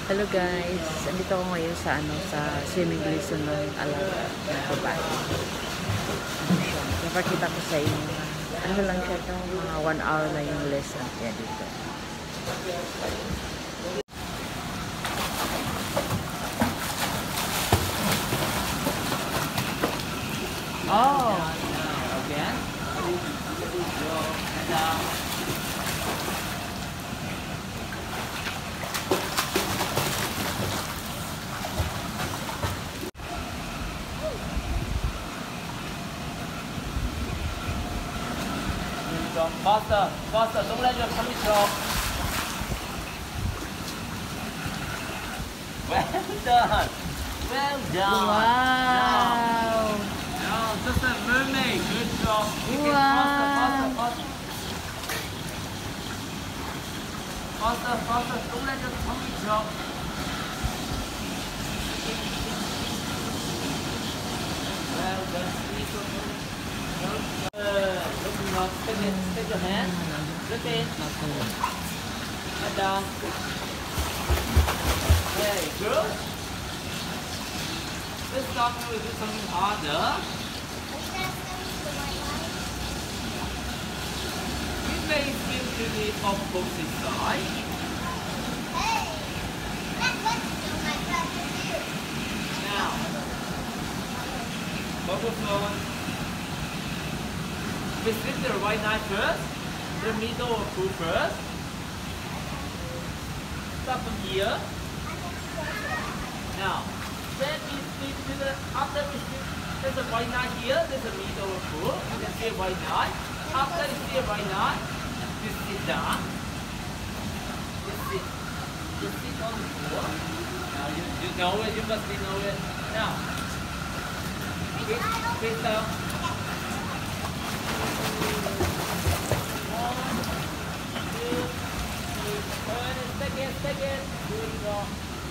Hello guys, andito ako ngayon sa sa swimming lesson ng alaga ng babae. Napakita ko sa inyo na ano lang siya ito, mga 1 hour na yung lesson kaya dito. Oh, again? Faster, faster, don't let your tummy drop. Well done. Well done. Wow. Now, just a mermaid. Good job. Okay, faster, faster, faster. Faster, faster, don't let your tummy drop. Well done. Looking up, stick your hand. Look in. Head down. Very good. This time we will do something harder. We may swim to the opposite side. Hey, that's what my brother do. Now, bubble flow. We swim the right knife first, the middle or pool first. Start from here. Now, when we swim to the, after we swim, there's a white knife here, there's a middle or pool. You can see a white knife. After you see a white knife, you sit down. You sit on the floor. Now you know it, you must know it. Now, face down. Second. Good job.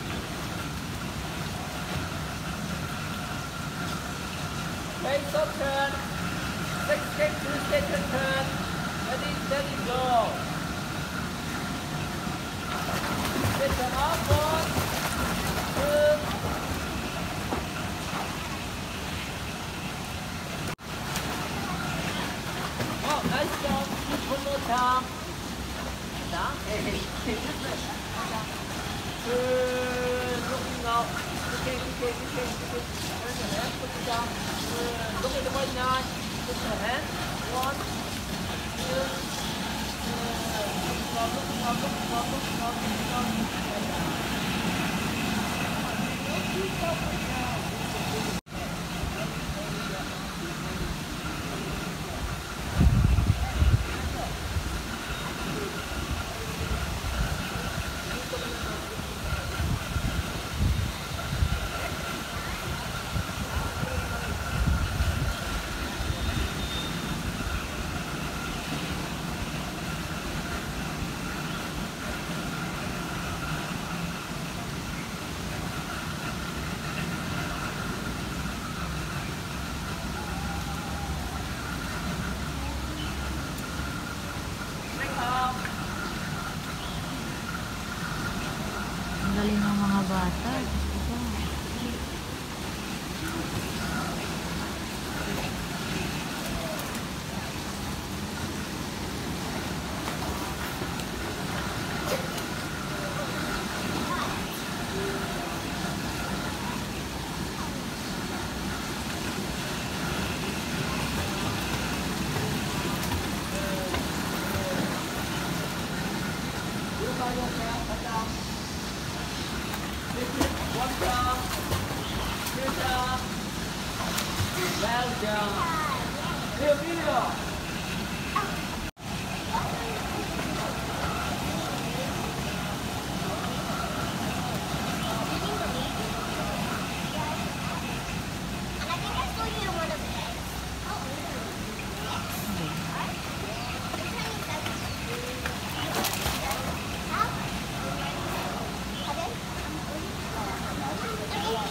Face up turn. Second turn. Ready, go. Second upward. Good. Oh, nice job. One more time. Down. Good. Looking up. Okay. Turn your hand. Put it down. Good. Look at the white knife. Put your hand. 1, 2. Ang galing ng mga bata. Well done. Video. And I think I saw you in one of the eggs. Oh, really?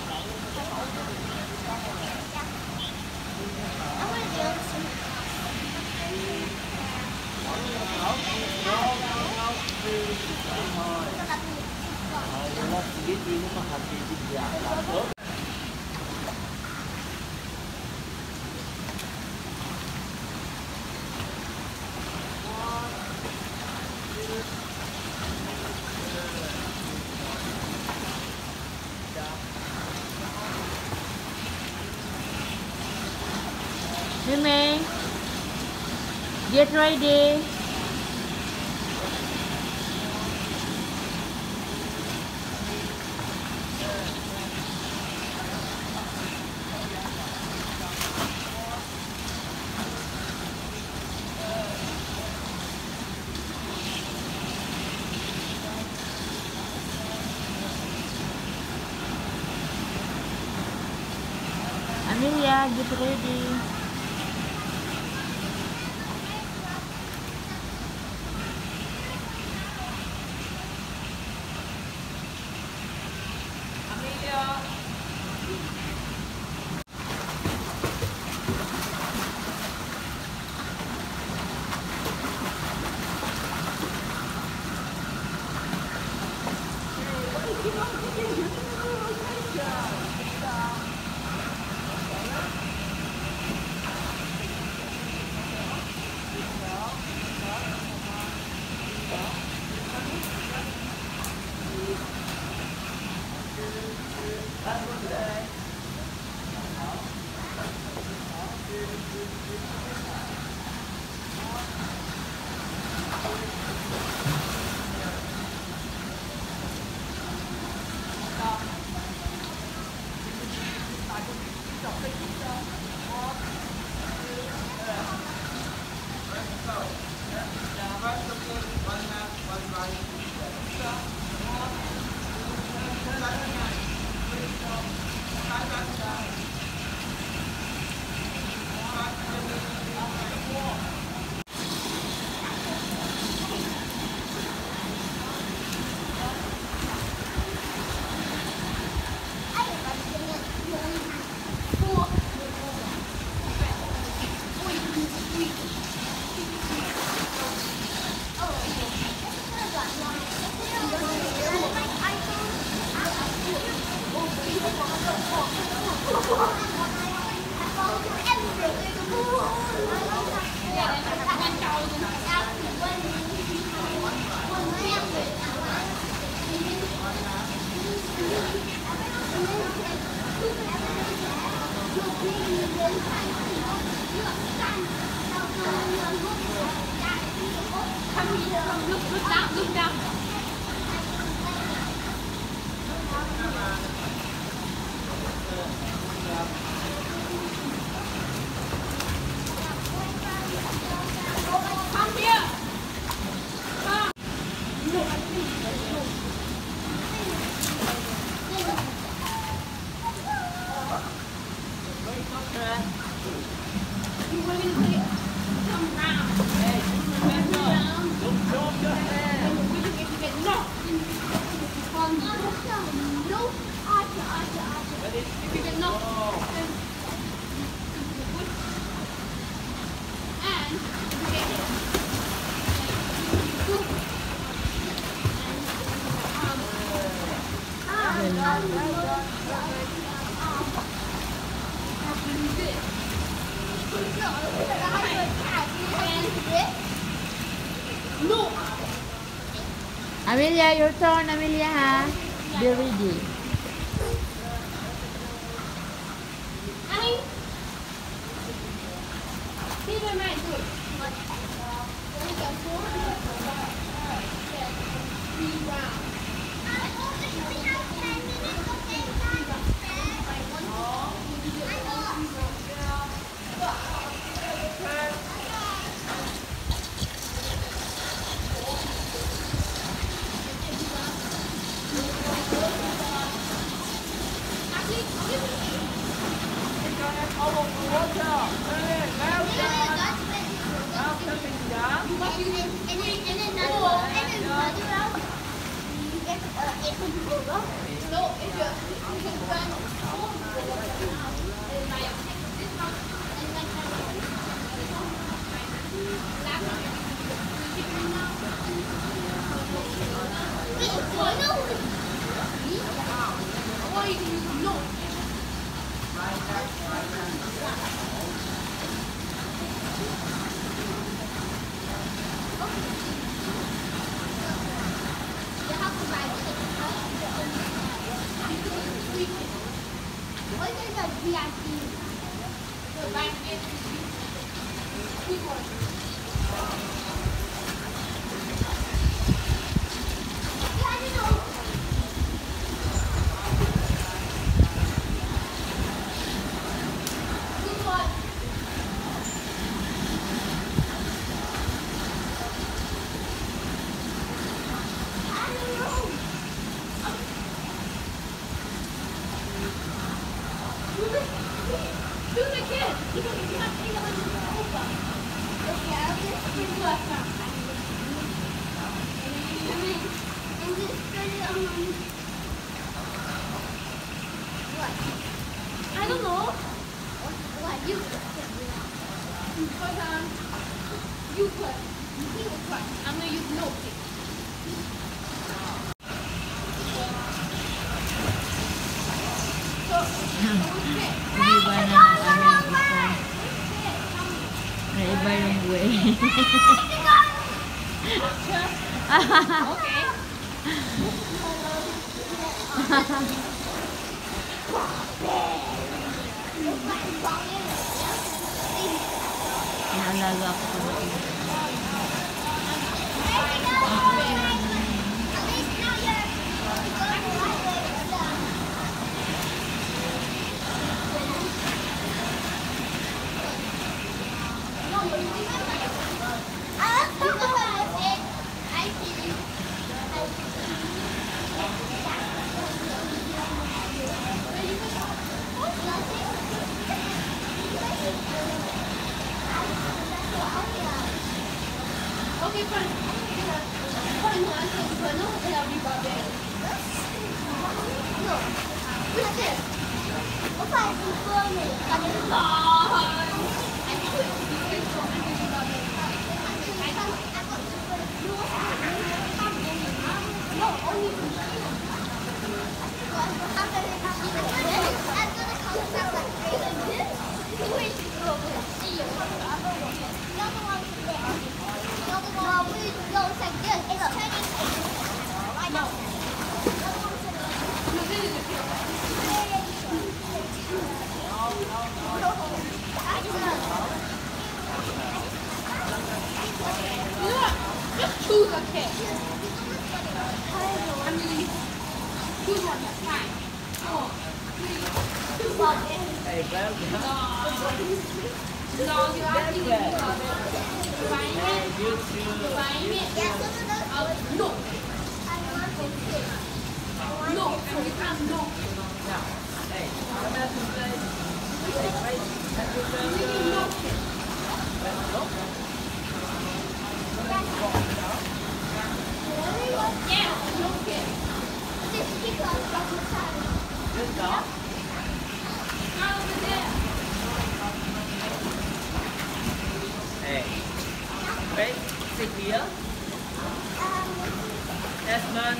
I want to be on some Mimi, get ready. Amelia, get ready. Look down. Come here. Amelia, your turn, Amelia, ha? Be ready. you can use no. You have to ride it. What is a VIP? The back is quick one. Yeah, I don't know. Quick one. I don't know. Do the kid. You have to go over. Okay, I'll just Quick left now. and just put it on. What? I don't know. What? You put Put on. You put. You put. I'm gonna use no kick. So, okay. Naiba na ng aming isa. Naiba yung way. Okay. Naalala ako kung Okay, fine. Fine, no, I said, but no, it'll be barbaric. What's this? You know what? Just choose a kid. I mean, choose one that's fine. 4, 3, 2, 1. Hey, well, No, you have to use find it. you choose. Find it. No. No. You can't no. Now, hey, come out and play. Hey, wait, have you done You need no kid. Yeah, no kid. Good dog? Not over there. Hey, wait, sit here. Desmond,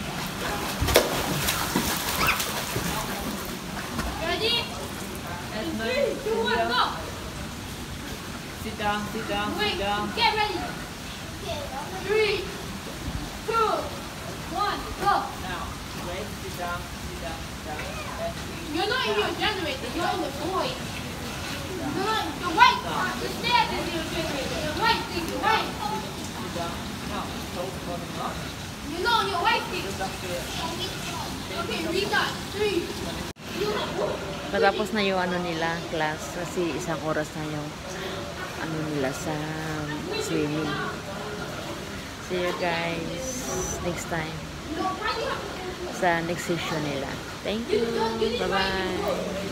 Ready? Desmond, 3, 2, 1, sit go. down. Sit down, sit down, Wait, sit down. get ready. 3, 2, 1, go. Now, wait, sit down, sit down, sit down. You're not in your generator, you're in the void. You're not the white part. The stairs is your generator. The white thing, the white. Sit down. Now, hold coming up. You're not on your white thing. Look up here. Okay, read that. 3. You have Patapos na yung ano nila, class. Kasi isang oras na yung ano nila sa swimming. See you guys next time no, why do you have sa next session nila. Thank you. Bye-bye.